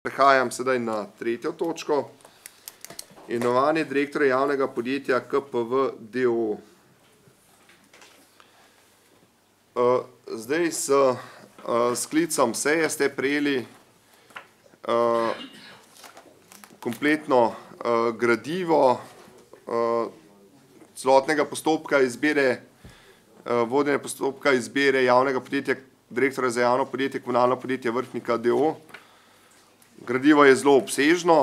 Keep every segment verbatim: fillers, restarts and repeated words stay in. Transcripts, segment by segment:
Prehajam sedaj na tretjo točko. Imenovanje direktorja javnega podjetja K P V d. o. o. Zdaj s sklicom seje ste prejeli kompletno gradivo celotnega postopka izbire, vodenja postopka izbire javnega podjetja, direktorja za javno podjetje, komunalno podjetje Vrhnika d. o. Gradivo je zelo obsežno.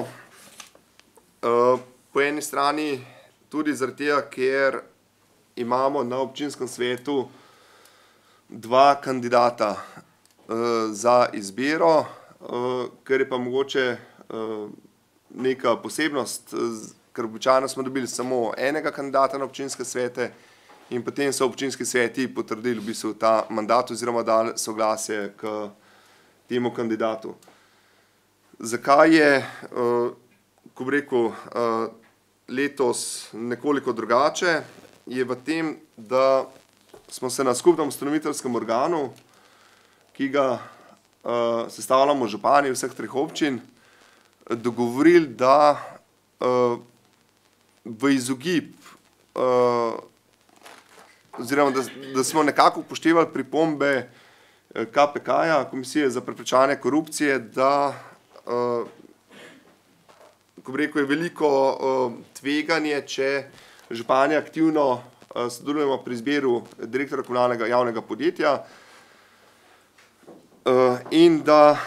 Po eni strani tudi zaradi tega, ker imamo na občinskem svetu dva kandidata za izbiro, ker je pa mogoče neka posebnost, ker običajno smo dobili samo enega kandidata na občinske svete in potem so občinski sveti potrdili v bistvu ta mandat oziroma dali soglasje k temu kandidatu. Zakaj je, ko bi rekel, letos nekoliko drugače, je v tem, da smo se na skupnem ustanoviteljskem organu, ki ga sestavljamo župani vseh treh občin, dogovorili, da v izogib oziroma da smo nekako upoštevali pripombe K P K-ja, Komisije za preprečevanje korupcije, da ko bi rekel, je veliko tveganje, če župani aktivno sodelujemo pri izbiru direktorja komunalnega javnega podjetja in da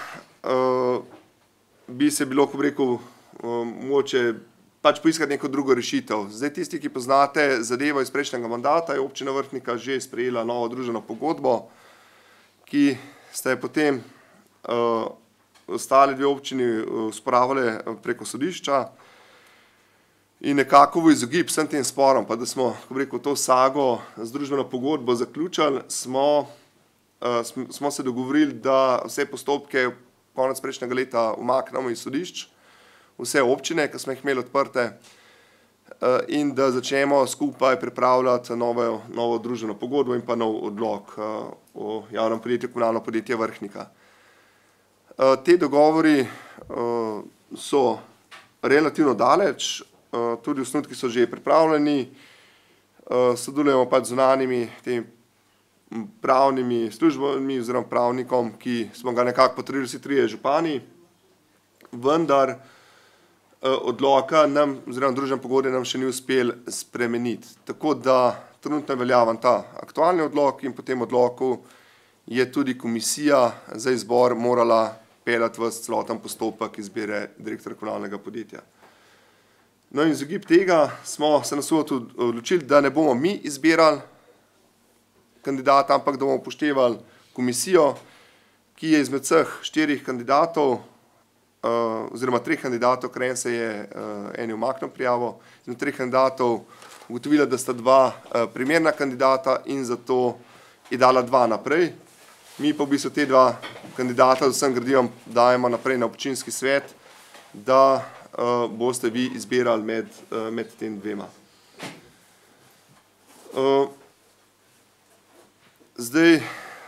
bi se bilo, ko bi rekel, mogoče pač poiskati neko drugo rešitev. Zdaj tisti, ki poznate zadevo iz prejšnjega mandata, je občina Vrhnika že sprejela novo družbeno pogodbo, ki sta je potem ostale dve občini osporavale preko sodišča in nekako v izogib vsem tem sporom, pa da smo, ko bi rekel, to sago z družbeno pogodbo zaključili, smo, smo se dogovorili, da vse postopke konec prejšnjega leta umaknemo iz sodišč, vse občine, ki smo jih imeli odprte, in da začnemo skupaj pripravljati novo, novo družbeno pogodbo in pa nov odlok o javnem podjetju komunalno podjetje Vrhnika. Te dogovori so relativno daleč, tudi osnutki so že pripravljeni, sodelujemo pač z zunanjimi temi pravnimi službami oziroma pravnikom, ki smo ga nekako potrdili vsi trije župani, vendar odloka nam oziroma družbene pogodbe nam še ni uspel spremeniti. Tako da trenutno je veljaven ta aktualni odlok in po tem odloku je tudi komisija za izbor morala peljati v celoten postopek izbire direktorja komunalnega podjetja. No in izogib tega smo se na SUVOT odločili, da ne bomo mi izbirali kandidata, ampak da bomo upoštevali komisijo, ki je izmed vseh štirih kandidatov oziroma treh kandidatov, ker en se je eni umaknil prijavo, izmed treh kandidatov ugotovila, da sta dva primerna kandidata in zato je dala dva naprej. Mi pa v bistvu te dva kandidata z vsem gradivom dajemo naprej na občinski svet, da boste vi izbirali med, med tem dvema. Zdaj,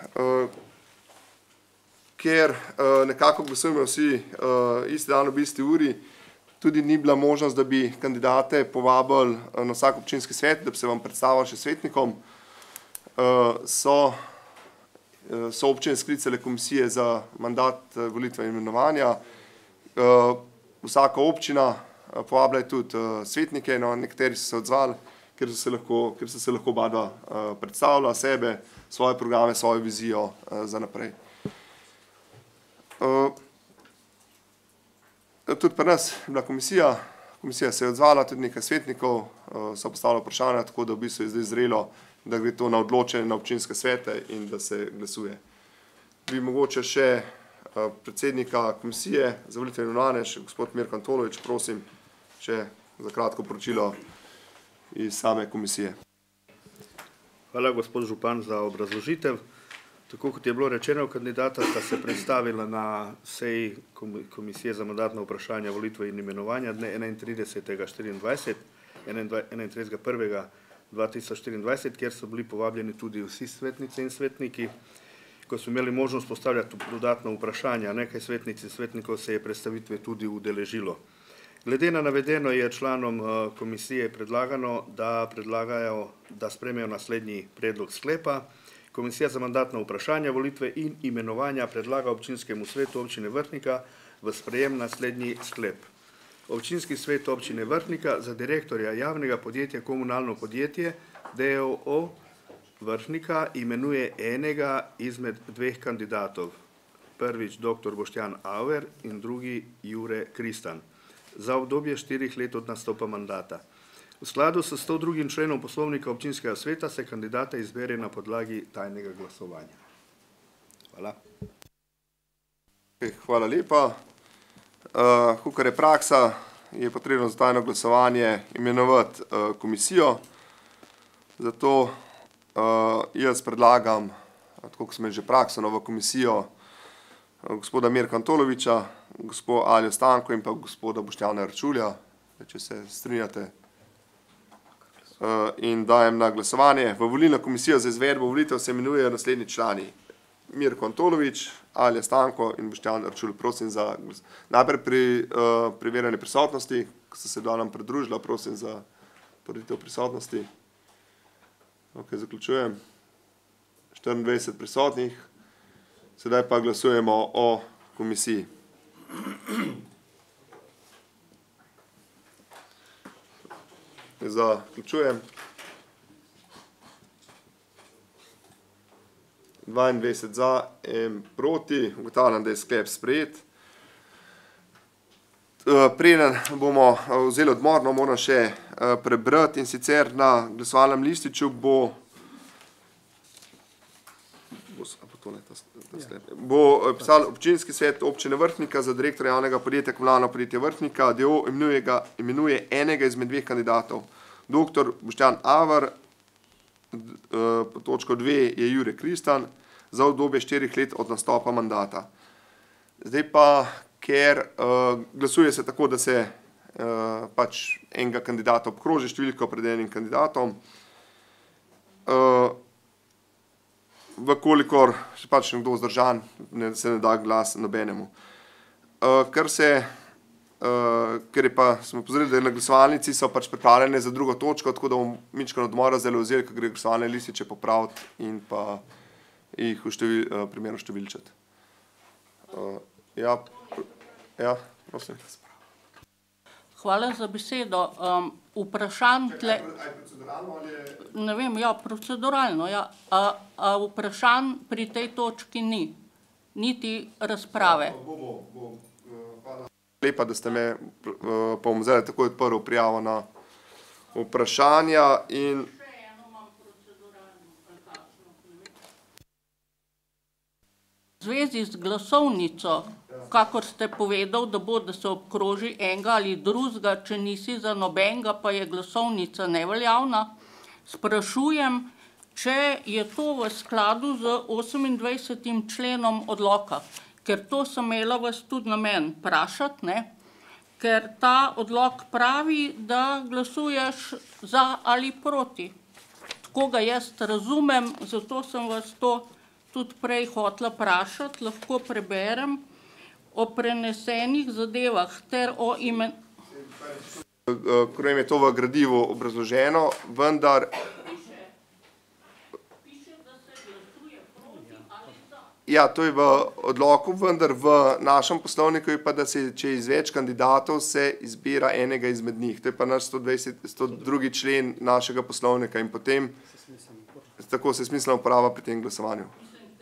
ker nekako glasujemo vsi isti dan ob isti uri, tudi ni bila možnost, da bi kandidate povabili na vsak občinski svet, da bi se vam predstavili še svetnikom, so, so občine sklicale komisije za mandat volitve in imenovanja. Vsaka občina povabila je tudi svetnike, no nekateri so se odzvali, ker so se lahko, ker so se lahko oba predstavila sebe, svoje programe, svojo vizijo za naprej. Tudi pri nas je bila komisija, komisija se je odzvala, tudi nekaj svetnikov so postavili vprašanja, tako da v bistvu je zdaj zrelo, da gre to na odločanje na občinske svete in da se glasuje. Bi mogoče še predsednika komisije za volitve in imenovanje, še gospod Mirko Antolovič, prosim, še za kratko poročilo iz same komisije. Hvala, gospod župan, za obrazložitev. Tako kot je bilo rečeno, kandidata sta se predstavila na seji Komisije za mandatna vprašanja, volitve in imenovanja dne enaintridesetega enaintridesetega prvega dva tisoč štiriindvajset, kjer so bili povabljeni tudi vsi svetnice in svetniki. ko smo imeli možnost postavljati dodatna vprašanja. Nekaj svetnic in svetnikov se je predstavitve tudi udeležilo. Glede na navedeno je članom komisije predlagano, da predlagajo, da sprejmejo naslednji predlog sklepa. Komisija za mandatna vprašanja, volitve in imenovanja predlaga občinskemu svetu občine Vrhnika v sprejem naslednji sklep. Občinski svet občine Vrhnika za direktorja javnega podjetja Komunalno podjetje D O O Vrhnika imenuje enega izmed dveh kandidatov. Prvič doktor Boštjan Auer in drugi Jure Kristan za obdobje štirih let od nastopa mandata. V skladu s sto drugim členom poslovnika občinskega sveta se kandidata izbere na podlagi tajnega glasovanja. Hvala. Hvala lepa. Kakor je praksa, je potrebno za tajno glasovanje imenovati komisijo. Zato jaz predlagam, tako kot smo že prakso, novo komisijo gospoda Mirka Antoloviča, gospod Aljo Stanko in pa gospoda Boštjana Arčulja, če se strinjate. In dajem na glasovanje. V volilno komisijo za izvedbo volitev se imenujejo naslednji člani: Mirko Antolovič, Alja Stanko in Boštjan Arčul. Prosim za glas. Najprej pri uh, preverjanje prisotnosti, ko ste se nam pridružila, prosim za potrditev prisotnosti. Ok, zaključujem. štiriindvajset prisotnih. Sedaj pa glasujemo o komisiji. Zaključujem. dvaindvajset za, en proti. Ugotavljam, da je sklep sprejet. Preden bomo vzeli odmor, no, moram še prebrati, in sicer na glasovalnem lističu bo bo pisal občinski svet občine Vrhnika za direktorja javnega podjetja Komunalno podjetje Vrhnika. D O O imenuje, ga, imenuje enega izmed dveh kandidatov. Doktor Boštjan Auer, po točko dve je Jure Kristan, za obdobje štirih let od nastopa mandata. Zdaj pa, ker uh, glasuje se tako, da se uh, pač enega kandidata obkroži številko pred enim kandidatom, uh, vkolikor še pač nekdo vzdržan, ne, se ne da glas nobenemu. Uh, ker se, uh, ker je pa, smo pozorili, da na glasovalnici so pač pripravljene za drugo točko, tako da bom mičkano odmora zelo vzeli, ker gre glasovalne lističe popraviti in pa jih v števil, uh, primerno številčati. Uh, ja, ja, prosim. Hvala za besedo. Um, vprašanj tle... Ne vem, ja, proceduralno, ja. A, a vprašanj pri tej točki ni, niti razprave. Lepa, da ste me pomozeli tako odprl prijavo na vprašanja in v zvezi z glasovnico, kakor ste povedal, da bo, da se obkroži enega ali drugega, če nisi za nobenega, pa je glasovnica neveljavna, sprašujem, če je to v skladu z osemindvajsetim členom odloka, ker to sem imela vas tudi namen vprašati, ne? Ker ta odlok pravi, da glasuješ za ali proti. Tako ga jaz razumem, zato sem vas to tudi prej hotela vprašati, lahko preberem o prenesenih zadevah ter o imen... Ker je to v gradivu obrazloženo, vendar... Piše, da se glasuje proti ali za. Ja, to je v odloku, vendar v našem poslovniku je pa, da se, če je iz več kandidatov, se izbira enega izmed njih. To je pa naš sto dvajset, sto drugi člen našega poslovnika in potem tako se smiselna uporaba pri tem glasovanju.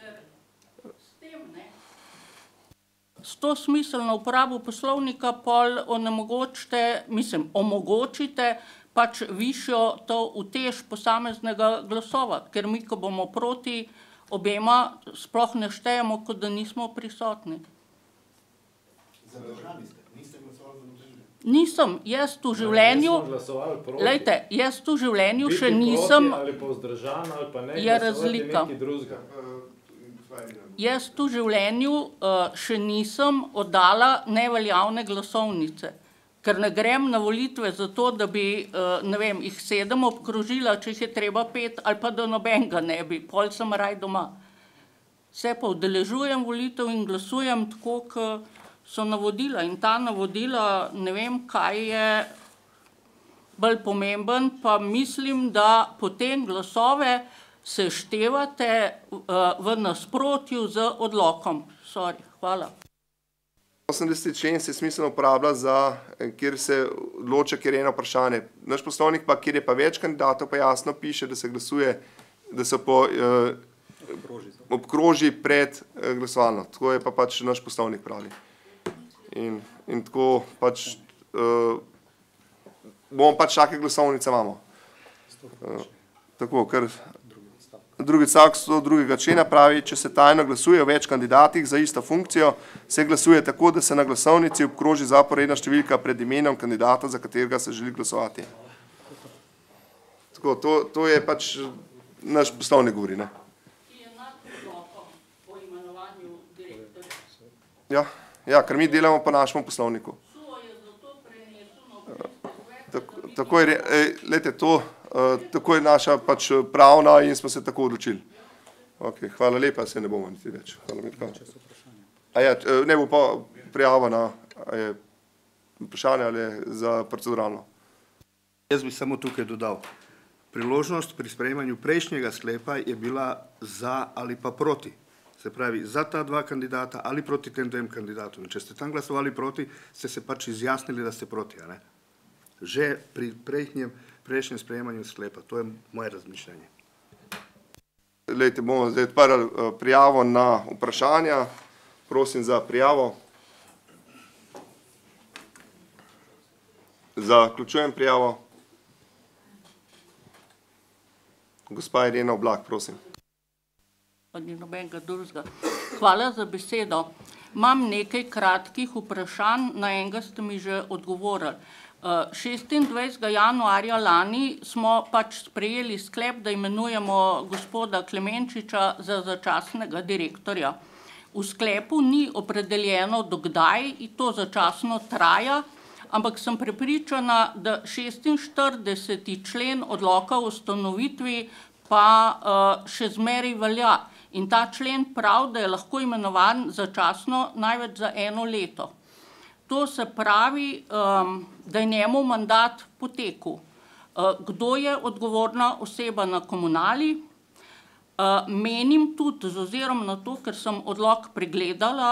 S to smiselno uporabo poslovnika pol onemogočite, mislim, omogočite pač višjo to utež posameznega glasova, ker mi, ko bomo proti obema, sploh ne štejemo, kot da nismo prisotni. Zadržani ste, niste glasovali za nobenega? Nisem, jaz v življenju, glejte, jaz v življenju še nisem, ali pa vzdržan, ali pa ne, je razlika. nekaj drugega. Jaz v življenju uh, še nisem oddala neveljavne glasovnice, ker ne grem na volitve zato, da bi, uh, ne vem, jih sedem obkrožila, če jih je treba pet, ali pa da nobenega ne bi, pol sem raj doma. Se pa udeležujem volitev in glasujem tako, kot so navodila. In ta navodila, ne vem, kaj je bolj pomemben, pa mislim, da potem glasove seštevate v nasprotju z odlokom. Sorry, hvala. osemdeseti člen se smiselno uporablja za, kjer se odloča, kjer je eno vprašanje. Naš poslovnik pa, kjer je pa več kandidatov, pa jasno piše, da se glasuje, da se po, eh, obkroži pred eh, glasovalno. Tako je pa pač naš poslovnik pravi. In, in tako pač eh, bomo pač take glasovnice imamo. Eh, tako, ker drugi odstavek sto drugega člena pravi, če se tajno glasuje o več kandidatih za isto funkcijo, se glasuje tako, da se na glasovnici obkroži zaporedna številka pred imenom kandidata, za katerega se želi glasovati. Tako, to, to je pač naš poslovnik govori, ne? Ki je nad odlokom o imenovanju direktorja. Ja, ja, ker mi delamo po našemu poslovniku. Suo je zato prenesel na občinski svet. Tako je, lejte, to, Uh, tako je naša pač pravna in smo se tako odločili. Ok, hvala lepa, se ne bomo niti več. Hvala lepa. A ja, ne bo pa prijava na je vprašanje ali za proceduralno. Jaz bi samo tukaj dodal. Priložnost pri sprejemanju prejšnjega sklepa je bila za ali pa proti. Se pravi, za ta dva kandidata ali proti tem dvem kandidatom. Če ste tam glasovali proti, ste se pač izjasnili, da ste proti, a ne? Že pri prejšnjem prejšnjem sprejemanju sklepa. To je moje razmišljanje. Lejte, bomo zdaj odprli prijavo na vprašanja. Prosim za prijavo. Zaključujem prijavo. Gospa Irena Oblak, prosim. Ni nobenega drugega. Hvala za besedo. Imam nekaj kratkih vprašanj, na enega ste mi že odgovorili. šestindvajsetega januarja lani smo pač sprejeli sklep, da imenujemo gospoda Klemenčiča za začasnega direktorja. V sklepu ni opredeljeno, do kdaj to začasno traja, ampak sem prepričana, da šestinštirideseti člen odloka o ustanovitvi pa še zmeraj velja. In ta člen pravi, da je lahko imenovan začasno največ za eno leto. To se pravi, da je njemu mandat potekel. Kdo je odgovorna oseba na komunali? Menim tudi, z ozirom na to, ker sem odlok pregledala,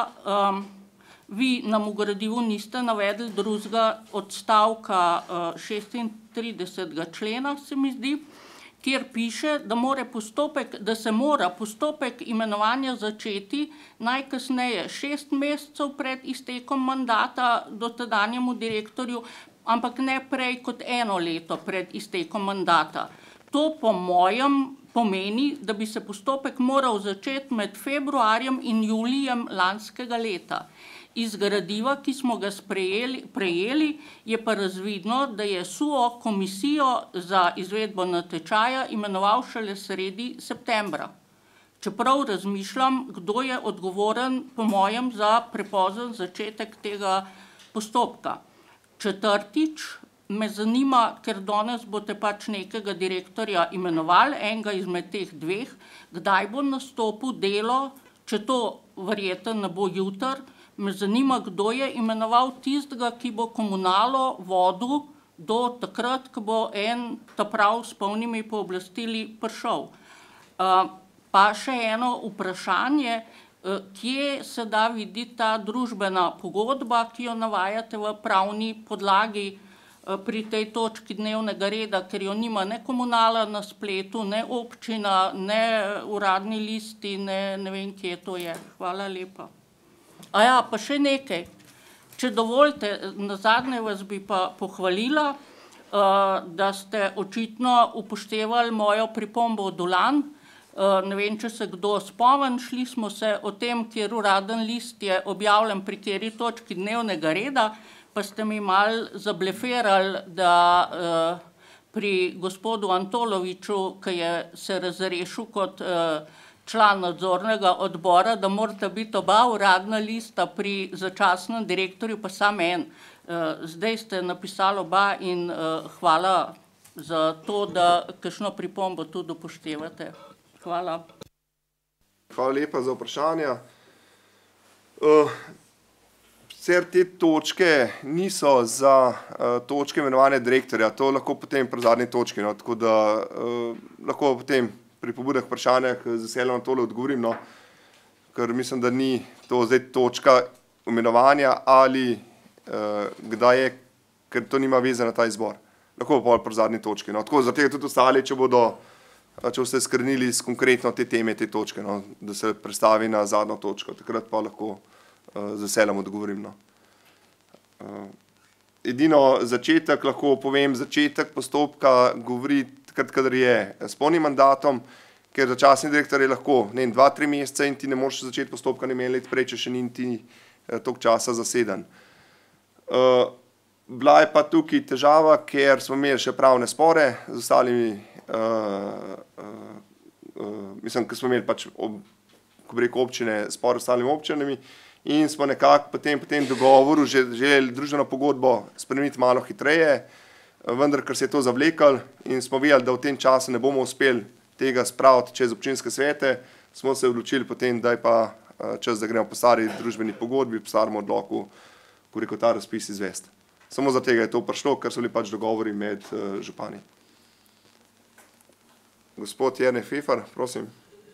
vi nam v gradivu niste navedli drugega odstavka šestintridesetega člena, se mi zdi, kjer piše, da mora postopek, da se mora postopek imenovanja začeti najkasneje šest mesecev pred iztekom mandata dotedanjemu direktorju, ampak ne prej kot eno leto pred iztekom mandata. To po mojem pomeni, da bi se postopek moral začeti med februarjem in julijem lanskega leta. Iz gradiva, ki smo ga sprejeli, prejeli, je pa razvidno, da je Suo komisijo za izvedbo natečaja imenoval šele sredi septembra. Čeprav razmišljam, kdo je odgovoren, po mojem, za prepozen začetek tega postopka. Četrtič, me zanima, ker danes boste pač nekega direktorja imenovali, enega izmed teh dveh, kdaj bo nastopil delo, če to verjetno ne bo jutri, me zanima, kdo je imenoval tistega, ki bo komunalo vodil do takrat, ko bo en ta prav s polnimi pooblastili prišel. Pa še eno vprašanje, kje se da videti ta družbena pogodba, ki jo navajate v pravni podlagi pri tej točki dnevnega reda, ker jo nima ne komunala na spletu, ne občina, ne uradni listi, ne, ne vem, kje to je. Hvala lepa. A ja, pa še nekaj. Če dovolite, nazadnje vas bi pa pohvalila, da ste očitno upoštevali mojo pripombo od Dolan. Ne vem, če se kdo spomni, šli smo se o tem, kjer uraden list je objavljen pri kateri točki dnevnega reda, pa ste mi malo zablefirali, da pri gospodu Antoloviču, ki je se razrešil kot član nadzornega odbora, da morata biti oba uradna lista pri začasnem direktorju, pa samo en. Zdaj ste napisali oba in hvala za to, da kakšno pripombo tudi upoštevate. Hvala. Hvala lepa za vprašanja. Uh, Sicer te točke niso za uh, točke imenovanja direktorja, to lahko potem pri zadnji točki, no, tako da uh, lahko potem pri pobudah vprašanjah z veseljem na tole odgovorim, no, ker mislim, da ni to zdaj točka imenovanja ali uh, kdaj je, ker to nima veze na ta izbor. Lahko pa pri zadnji točki, no, tako zato tega tudi ostali, če bodo, če boste skrenili s konkretno te teme, te točke, no, da se predstavi na zadnjo točko, takrat pa lahko z veseljem odgovorim. No. Edino začetek, lahko povem, začetek postopka govori takrat, kadar je s polnim mandatom, ker začasni direktor je lahko ne, dva, tri mesece in ti ne moreš začeti postopka ne let prej, če še ni ti toliko časa zaseden. Bila je pa tukaj težava, ker smo imeli še pravne spore z ostalimi, uh, uh, uh, mislim, ker smo imeli pač ob, ko bi rekel, občine spore s ostalimi občinami in smo nekako potem po tem dogovoru želeli družbeno pogodbo spremeniti malo hitreje, vendar, ker se je to zavlekalo in smo vedeli, da v tem času ne bomo uspeli tega spraviti čez občinske svete, smo se odločili potem, da je pa čas, da gremo po stari družbeni pogodbi, po starem odloku, ko rekel ta razpis izvesti. Samo za tega je to prišlo, ker so bili pač dogovori med uh, župani. Gospod Jernej Fefar, prosim.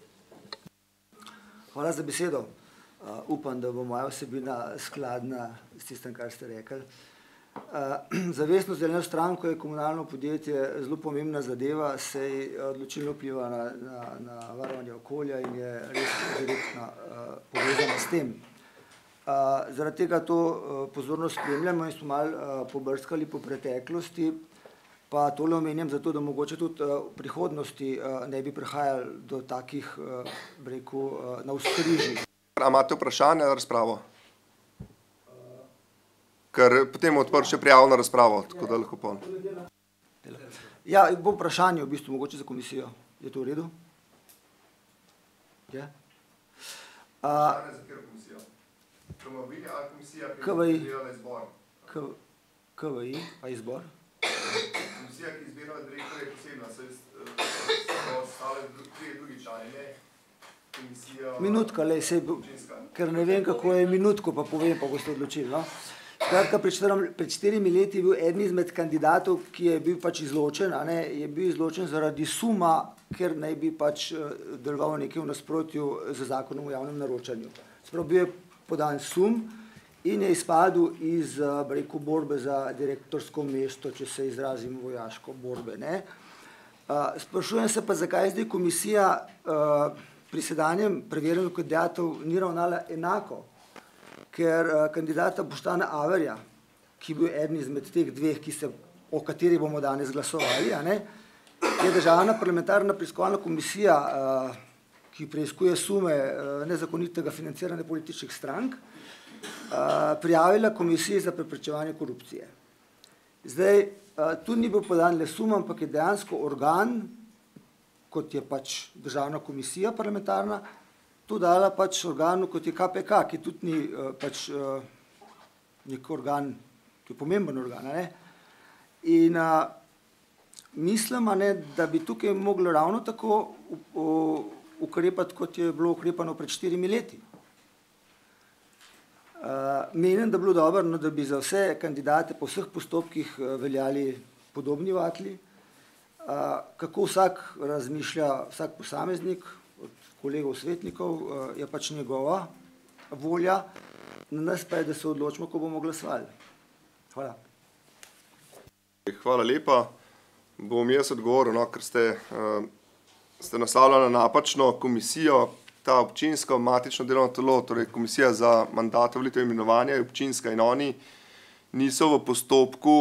Hvala za besedo. Uh, upam, da bo moja vsebina skladna s tistem, kar ste rekli. Uh, Zavestno zeleno stranko je komunalno podjetje zelo pomembna zadeva, se je odločilno vpliva na, na, na varovanje okolja in je res direktno uh, povezana s tem. Uh, zaradi tega to uh, pozorno spremljamo in smo malo uh, pobrskali po preteklosti, pa tole omenjam zato, da mogoče tudi uh, v prihodnosti uh, ne bi prihajali do takih, uh, rekel, uh, navzkrižij. A imate vprašanje na razpravo? Ker potem odprl še prijavo na razpravo, tako da lahko pol. Ja, bo vprašanje v bistvu mogoče za komisijo. Je to v redu? Je? Uh, K V I. K V I, a izbor? Komisija, ki izbirala direktorja, je posebna, so ostale tri drugi člani, ne? Komisija... Minutka, lej, sej, ker ne vem, kako je minutko, pa povem, pa boste odločili, no? Skratka, pred štirimi leti je bil eden izmed kandidatov, ki je bil pač izločen, a ne, je bil izločen zaradi suma, ker naj bi pač deloval nekaj v nasprotju z zakonom o javnem naročanju. Sprav bil je podan sum in je izpadel iz, rekel, borbe za direktorsko mesto, če se izrazim vojaško borbe, ne. Sprašujem se pa, zakaj zdaj komisija pri sedanjem preverjanju kandidatov ni ravnala enako, ker uh, kandidata Boštjana Averja, ki je bil eden izmed teh dveh, ki se, o kateri bomo danes glasovali, a ne, je državna parlamentarna preiskovalna komisija, uh, ki preiskuje sume uh, nezakonitega financiranja političnih strank, uh, prijavila komisiji za preprečevanje korupcije. Zdaj, uh, tu ni bil podan le sum, ampak je dejansko organ, kot je pač državna komisija parlamentarna, to dala pač organu, kot je K P K, ki tudi ni uh, pač uh, nek organ, ki je pomemben organ, ne? In uh, mislim, ne, da bi tukaj moglo ravno tako ukrepati, kot je bilo ukrepano pred štirimi leti. Uh, menim, da bi bilo dobro, no, da bi za vse kandidate po vseh postopkih uh, veljali podobni vatli, uh, kako vsak razmišlja, vsak posameznik, kolegov svetnikov, je pač njegova volja, na nas pa je, da se odločimo, ko bomo glasovali. Hvala. Hvala lepa. Bom jaz odgovoril, no, ker ste, uh, ste naslavljali napačno komisijo, ta občinska matično delovno telo, torej komisija za mandate volitev in imenovanja je občinska in oni niso v postopku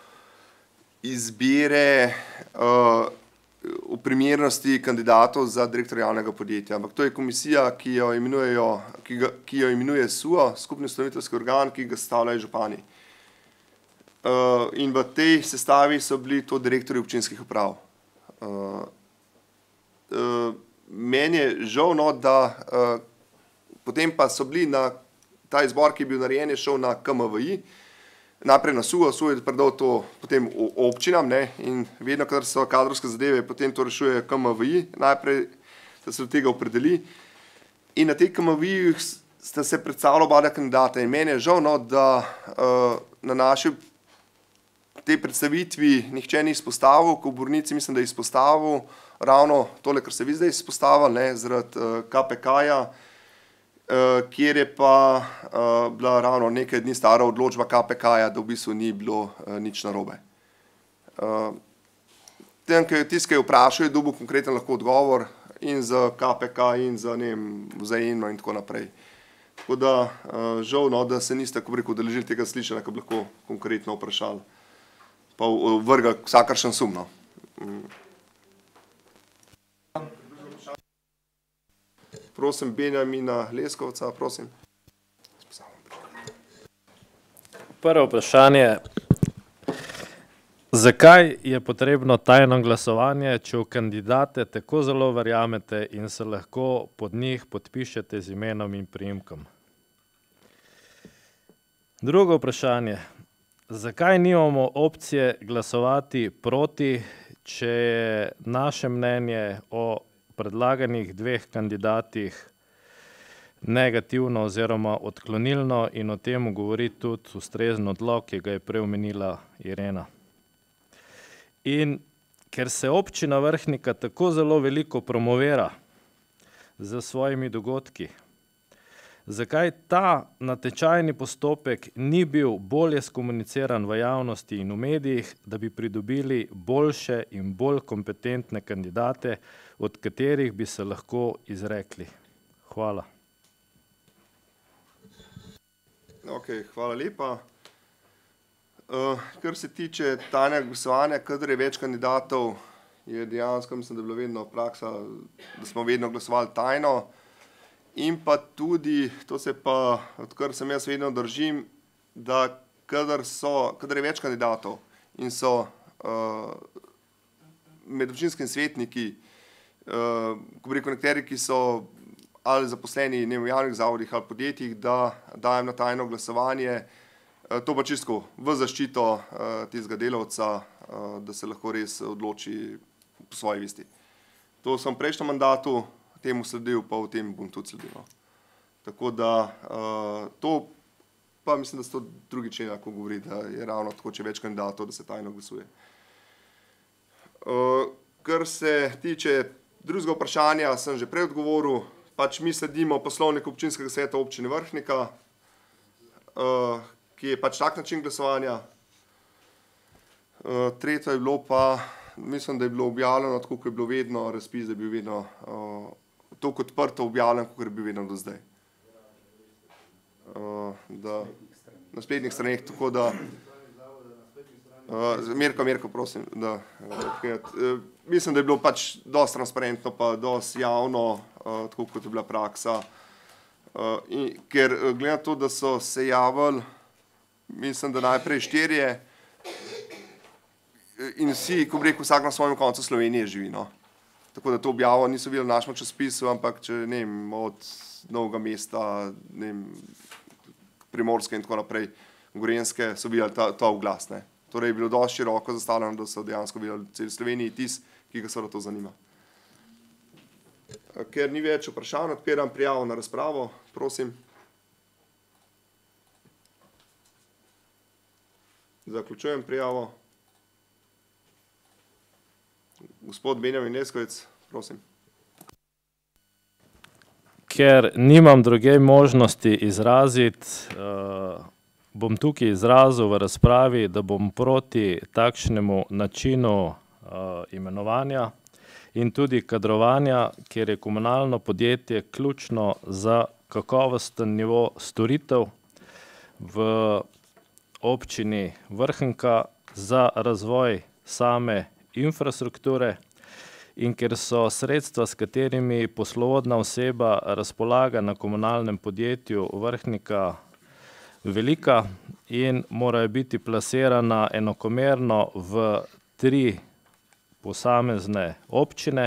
izbire uh, v primernosti kandidatov za direktor javnega podjetja, ampak to je komisija, ki jo imenujejo, ki, ga, ki jo imenuje S U O, skupni ustanoviteljski organ, ki ga sestavljajo župani. Uh, in v tej sestavi so bili to direktorji občinskih uprav. Uh, uh, meni je žal, no, da uh, potem pa so bili na ta izbor, ki je bil narejen, je šel na K M V I, najprej na S U O, S U O je predal to potem občinam, ne, in vedno, kadar so kadrovske zadeve, potem to rešuje K M V I, najprej, da se do tega opredeli. In na teh K M V-jih sta se predstavila oba kandidata in meni je žal, no, da uh, na naši tej predstavitvi nihče ni izpostavil, ko v Borovnici mislim, da je izpostavil ravno tole, kar se vi zdaj izpostavili, ne, zaradi uh, K P K-ja, uh, kjer je pa uh, bila ravno nekaj dni stara odločba K P K-ja, da v bistvu ni bilo uh, nič narobe. Uh, tem, ki tiskaj vprašal, je dobil konkreten lahko odgovor in za K P K in za, ne vem, Vzajemno in tako naprej. Tako da uh, žal, no, da se niste, ko bi rekel, udeležili tega slišanja, ko bi lahko konkretno vprašali. Pa vrga vsakršen sum, no. Mm. Prosim Benjamina Leskovca, prosim. Prvo vprašanje. Zakaj je potrebno tajno glasovanje, če v kandidate tako zelo verjamete in se lahko pod njih podpišete z imenom in priimkom? Drugo vprašanje. Zakaj nimamo opcije glasovati proti, če je naše mnenje o predlaganih dveh kandidatih negativno oziroma odklonilno in o tem govori tudi ustrezen odlok, ki ga je prej omenila Irena. In ker se občina Vrhnika tako zelo veliko promovira z svojimi dogodki, zakaj ta natečajni postopek ni bil bolje skomuniciran v javnosti in v medijih, da bi pridobili boljše in bolj kompetentne kandidate, od katerih bi se lahko izrekli? Hvala. Ok, hvala lepa. Uh, kar se tiče tajnega glasovanja, kadar je več kandidatov, je dejansko, mislim, da je bila vedno praksa, da smo vedno glasovali tajno. In pa tudi, to se pa, odkar sem jaz vedno držim, da kadar, so, kadar je več kandidatov in so uh, med občinskim svetniki, uh, ko bi rekel nekateri, ki so ali zaposleni ne, v javnih zavodih ali podjetjih, da dajem na tajno glasovanje, uh, to pa čisto v zaščito uh, tistega delavca, uh, da se lahko res odloči po svoji vesti. To sem v prejšnjem mandatu temu sledil, pa v tem bom tudi sledil. Tako da uh, to, pa mislim, da so to drugi člen, ko govori, da je ravno tako, če več kandidatov, da se tajno glasuje. Uh, kar se tiče drugega vprašanja, sem že prej odgovoril, pač mi sledimo poslovniku občinskega sveta občine Vrhnika, uh, ki je pač tak način glasovanja. Uh, tretje je bilo pa, mislim, da je bilo objavljeno, tako kot je bilo vedno, razpis, da je bil vedno uh, toliko odprto objavljen, kot je bil vedno do zdaj. Uh, da, na spletnih straneh, tako da, uh, Mirko, Mirko, prosim, da, uh, mislim, da je bilo pač dosti transparentno, pa dosti javno, uh, tako kot je bila praksa, uh, in, ker glede na to, da so se javili, mislim, da najprej štirje, in vsi, ko bi rekel, vsak na svojem koncu Slovenije živi, no. Tako da to objavo niso videli v našem časopisu, ampak če, ne vem, od Novega mesta, ne vem, Primorske in tako naprej, Gorenjske, so videli ta, ta oglas, ne. Torej je bilo dosti široko zastavljeno, da so dejansko videli v celi Sloveniji tist, ki ga seveda to zanima. Ker ni več vprašanj, odpiram prijavo na razpravo, prosim. Zaključujem prijavo. Gospod Benjamin Leskovec, prosim. Ker nimam druge možnosti izraziti, uh, bom tukaj izrazil v razpravi, da bom proti takšnemu načinu uh, imenovanja in tudi kadrovanja, kjer je komunalno podjetje ključno za kakovosten nivo storitev v občini Vrhnika za razvoj same infrastrukture in ker so sredstva, s katerimi poslovodna oseba razpolaga na komunalnem podjetju Vrhnika, velika in morajo biti plasirana enakomerno v tri posamezne občine.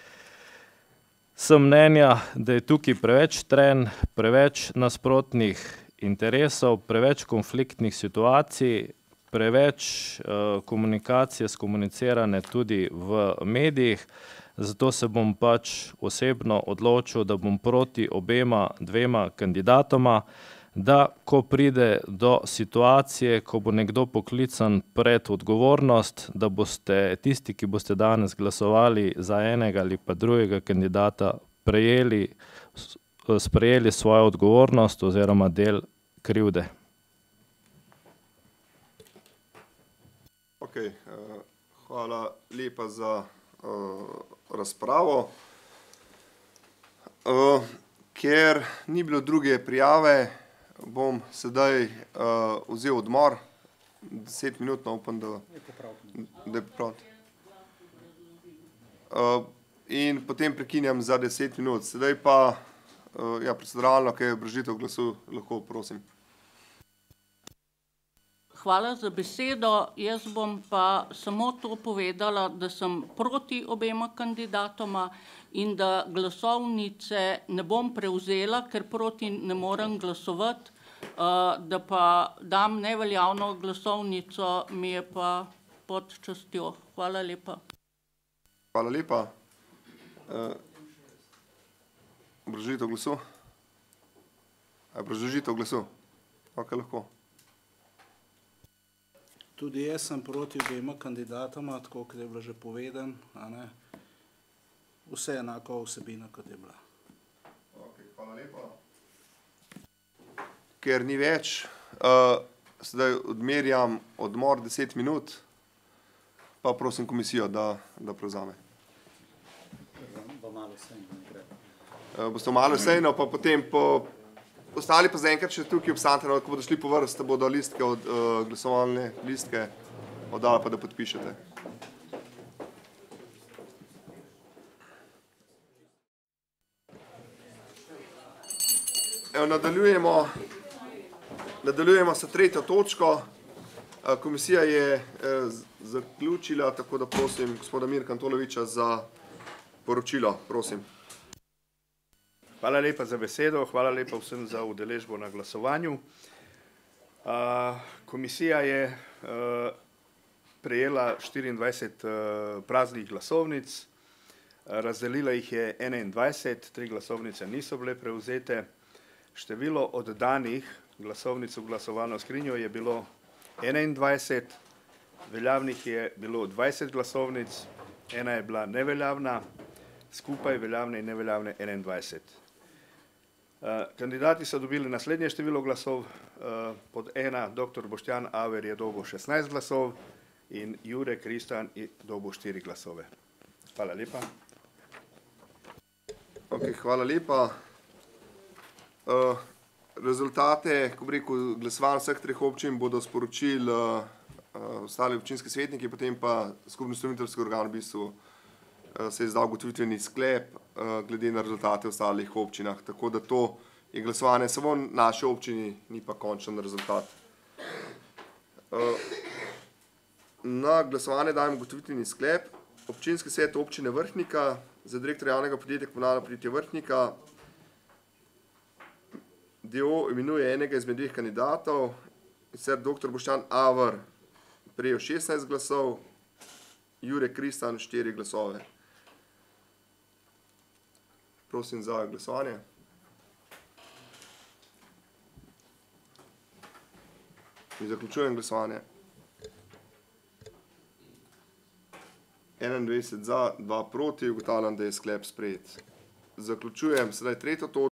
Sem mnenja, da je tukaj preveč trenj, preveč nasprotnih interesov, preveč konfliktnih situacij, preveč uh, komunikacije skomunicirane tudi v medijih, zato se bom pač osebno odločil, da bom proti obema dvema kandidatoma, da ko pride do situacije, ko bo nekdo poklican pred odgovornost, da boste tisti, ki boste danes glasovali za enega ali pa drugega kandidata, prejeli, sprejeli svojo odgovornost oziroma del krivde. Ok, hvala lepa za razpravo. Ker ni bilo druge prijave, bom sedaj vzel odmor, deset minut, no upam, da je prav. In potem prekinjam za deset minut. Sedaj pa, ja, proceduralno, kaj je obrazložitev glasu, lahko prosim. Hvala za besedo. Jaz bom pa samo to povedala, da sem proti obema kandidatoma in da glasovnice ne bom prevzela, ker proti ne morem glasovati, da pa dam neveljavno glasovnico, mi je pa pod častjo. Hvala lepa. Hvala lepa. Obrazložitev glasu? Obrazložitev glasu? Ok, lahko. Tudi jaz sem proti obema kandidatoma, tako kot je bilo že povedan, a ne. Vse enako vsebina, kot je bila. Ok, hvala lepa. Ker ni več, sedaj odmerjam odmor deset minut, pa prosim komisijo, da, da prevzame. Boste malo sejno, pa potem po ostali pa zaenkrat še tukaj obstanete, ko bodo šli po vrst, bodo listke, od, uh, glasovalne listke oddali pa, da podpišete. Evo, nadaljujemo, nadaljujemo sa tretjo točko. Komisija je eh, zaključila, tako da prosim gospoda Mirka Antoloviča za poročilo, prosim. Hvala lepa za besedo, hvala lepa vsem za udeležbo na glasovanju. Komisija je prejela štiriindvajset praznih glasovnic, razdelila jih je enaindvajset, tri glasovnice niso bile prevzete. Število oddanih glasovnic v glasovalno skrinjo je bilo enaindvajset, veljavnih je bilo dvajset glasovnic, ena je bila neveljavna, skupaj veljavne in neveljavne enaindvajset. Kandidati so dobili naslednje število glasov, pod ena doktor Boštjan Aver je dobil šestnajst glasov in Jure Kristan je dobil štiri glasove. Hvala lepa. Ok, hvala lepa. Rezultate, ko bi rekel, glasovanj vseh treh občin bodo sporočili ostali občinski svetniki, potem pa skupni ustanoviteljski organ v bistvu se je izdal ugotovitveni sklep glede na rezultate v ostalih občinah. Tako da to je glasovanje samo v naši občini, ni pa končen rezultat. Na glasovanje dajem ugotovitveni sklep. Občinski svet občine Vrhnika za direktorja javnega podjetja Komunalno podjetje Vrhnika D O O imenuje enega izmed dveh kandidatov, in sicer doktor Boštjan Aver prejel šestnajst glasov, Jure Kristan štiri glasove. Prosim za glasovanje. In zaključujem glasovanje. enaindvajset za, dva proti, ugotavljam, da je sklep sprejet. Zaključujem sedaj tretjo točko.